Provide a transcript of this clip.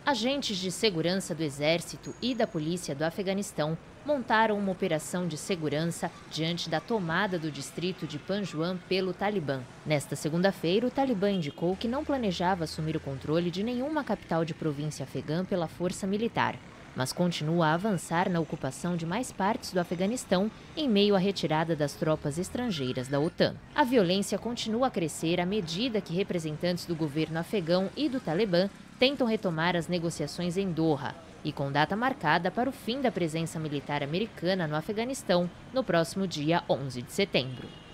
Agentes de segurança do Exército e da Polícia do Afeganistão montaram uma operação de segurança diante da tomada do distrito de Panjwar pelo Talibã. Nesta segunda-feira, o Talibã indicou que não planejava assumir o controle de nenhuma capital de província afegã pela força militar, mas continua a avançar na ocupação de mais partes do Afeganistão em meio à retirada das tropas estrangeiras da OTAN. A violência continua a crescer à medida que representantes do governo afegão e do Talibã tentam retomar as negociações em Doha, e com data marcada para o fim da presença militar americana no Afeganistão no próximo dia 11 de setembro.